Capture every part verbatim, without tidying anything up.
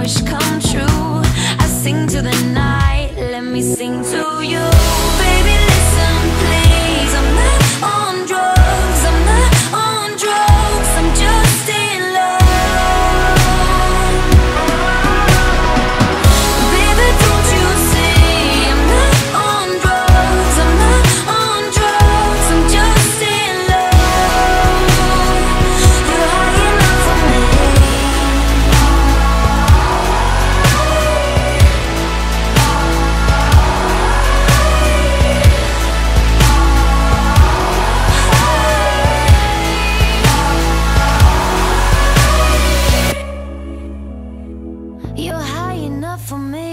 wish come true. I sing to the night, let me sing to you. Baby, listen, please. I'm not on drugs, I'm not on drugs, I'm just in love. Baby, don't you see? I'm not on drugs, I'm not on drugs, I'm just in love. You're high enough for me. You're high enough for me.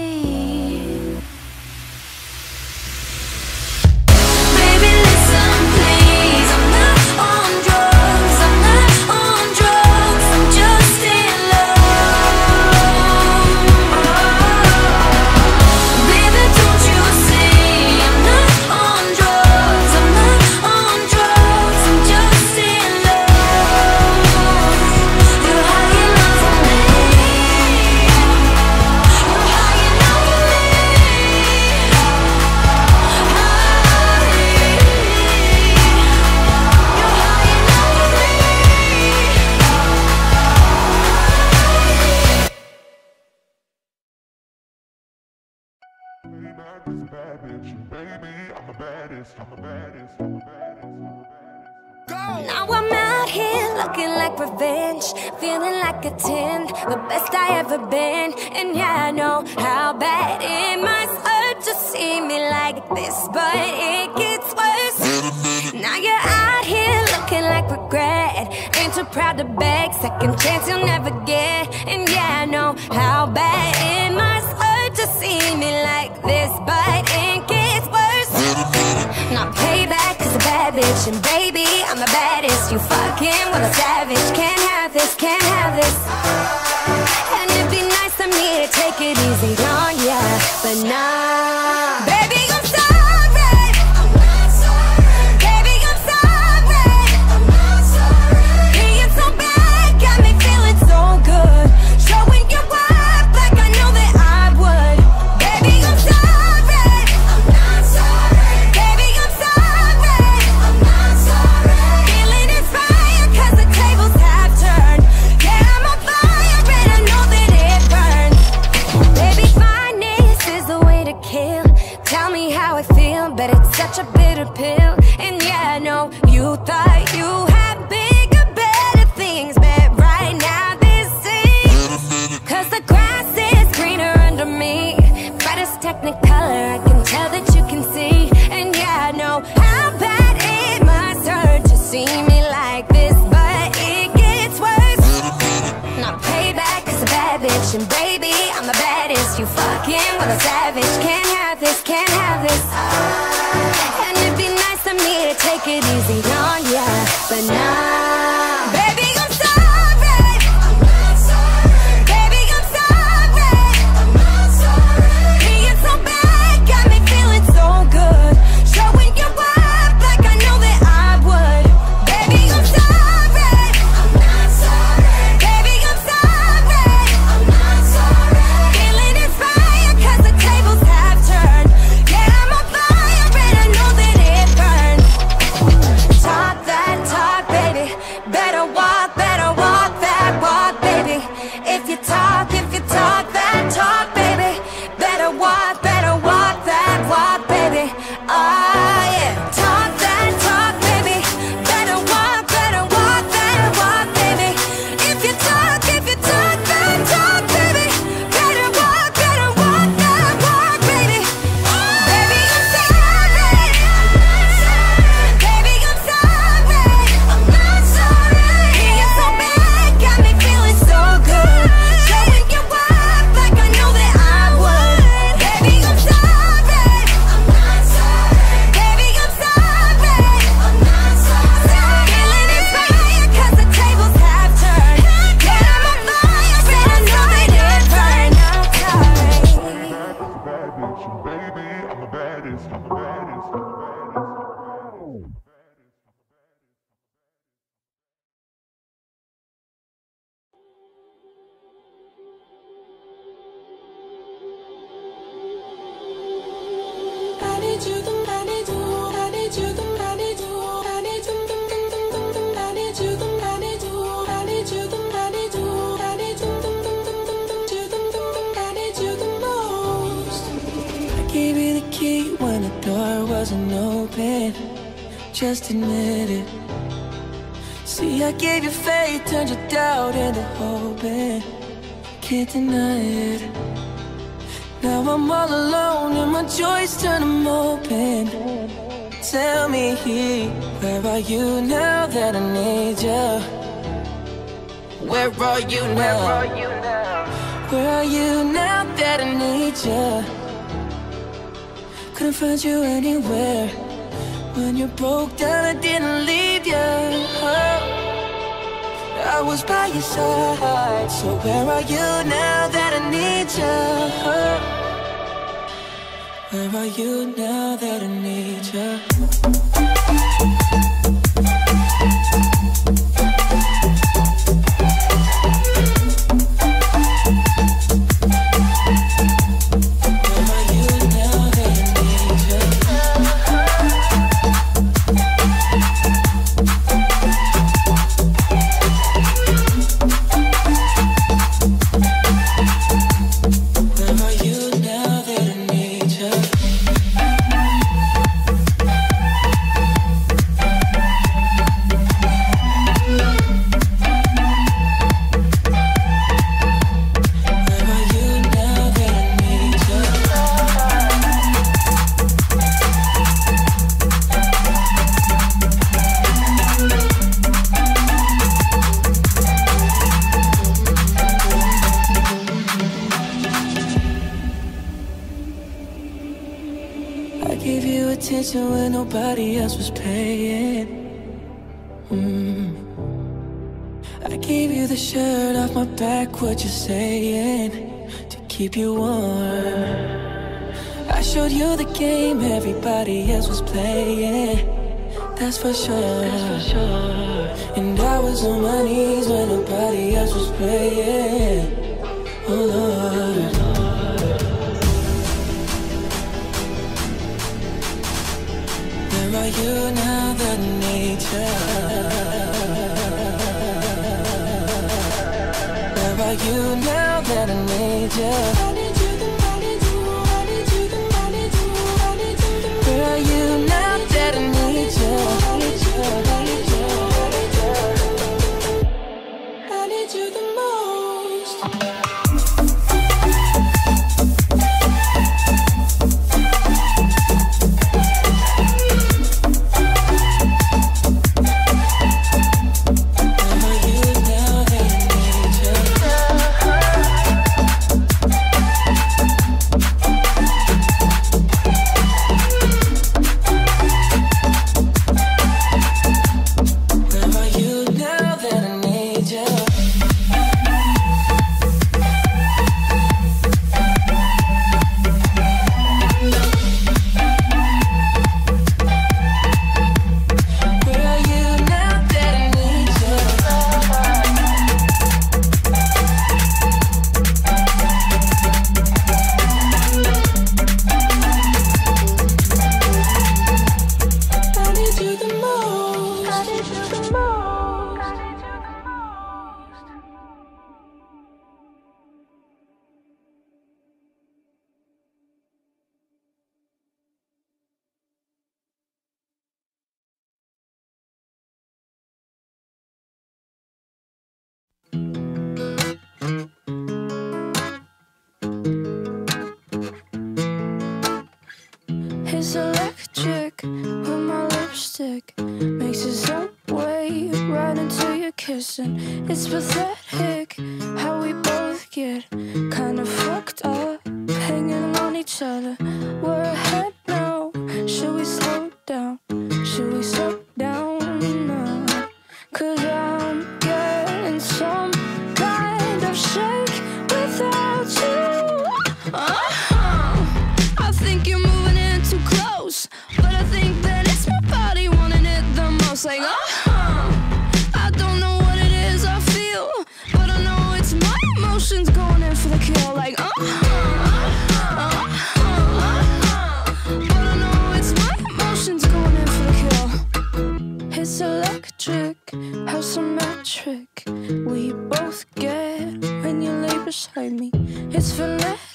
Baby, listen, please. I'm not on drugs, I'm not on drugs, I'm just in love. Baby, don't you see? I'm not on drugs, I'm not on drugs, I'm just in love. You're high enough for me. You're high enough for me. You're high enough for me. Now I'm out here looking like revenge, feeling like a ten, the best I ever been. And yeah, I know how bad it must hurt to see me like this, but it gets worse. Now you're out here looking like regret, ain't too proud to beg, second chance you'll never get. And yeah, I know how bad it must hurt to see me like this, but it gets worse. Now payback is a bad bitch, and baby, I'm the baddest. You fucking with a savage, can't have this, can't have this. And it'd be nice of me to take it easy on ya, but nah. Baby, I'm sorry, I'm not sorry. Baby, I'm sorry, I'm not sorry. Being so bad got me feeling so good, showing you up like I know that I would. Baby, I'm sorry, I'm not sorry. Baby, I'm sorry, I'm not sorry. Feeling inspired 'cause the tables have turned. Yeah, I'm on fire and I know that it burns. Baby, fineness is the way to kill. Tell me how I feel, but it's such a bitter pill. And yeah, I know you thought you had bigger, better things, but right now this is 'cause the grass is greener under me. Brightest technicolor, I can tell that you can see. And yeah, I know how bad it must hurt to see me like this, but it gets worse. Now payback is a bad bitch, and baby, I'm the baddest. You fucking with a savage, can't have this, can't have this. And it'd be nice of me to take it easy on ya, but nah. Baby, I'm sorry, I'm not sorry. Baby, I'm sorry, I'm not sorry. Being so bad got me feeling so good, showing you up like I know that I would. Baby, I'm sorry, I'm not sorry. Baby, I'm sorry, I'm not sorry. Feeling inspired 'cause the tables have turned. Yeah, I'm on fire and I know that it burns. Talk that talk, baby. key when the door wasn't open. Just admit it. See, I gave you faith, turned your doubt into hope, and can't deny it. Now I'm all alone and my joys turn them open. Tell me, where are you now that I need you? Where are you now? Where are you now that I need you? Couldn't find you anywhere. When you broke down, I didn't leave you. Oh, I was by your side. So where are you now that I need you? Oh, where are you now that I need you? When nobody else was paying. mm. I gave you the shirt off my back, what you saying, to keep you warm. I showed you the game everybody else was playing. That's for sure, That's for sure. And I was on my knees when nobody else was praying. Oh Lord, where are you now that I need you? Where are you now that I need you? I need you, I need you, I need you, I need you, I need you. Where are you now that I need you? I need you, I need you, I need you the most. It's electric with my lipstick, makes us way right into your kissing. It's pathetic how we both get kind of fucked up, hanging on each other. We're ahead now, should we slow down? Should we slow down now? Cause I'm getting some kind of shake without you. uh-huh. I think you're moving in too close, but I think that it's my body wanting it the most. Like, uh-huh. I don't know what it is I feel, but I know it's my emotions going in for the kill. Like, uh-huh. It's electric, how symmetric we both get when you lay beside me. It's phonetic.